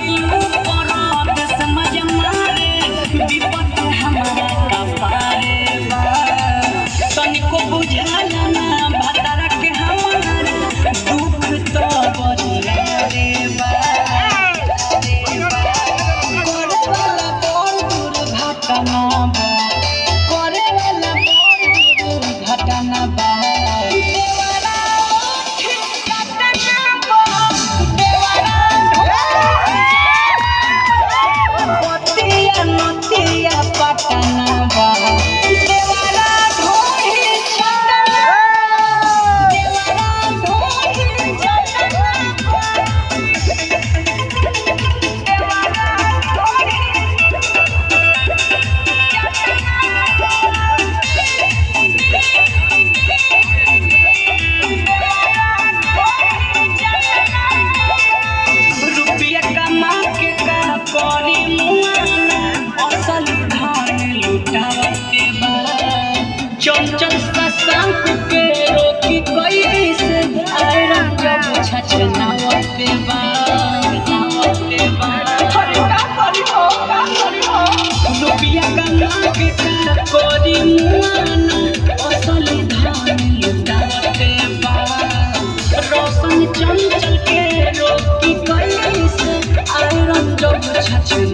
चंचल शशांक के रोकी कोई से आयरन जब छछनावते बा हरे का करी हो रुपया कमा के का कोरी मुआना असल धान लुटावते बा रोशन चंचल के रोकी कोई से आयरन जब छछनावते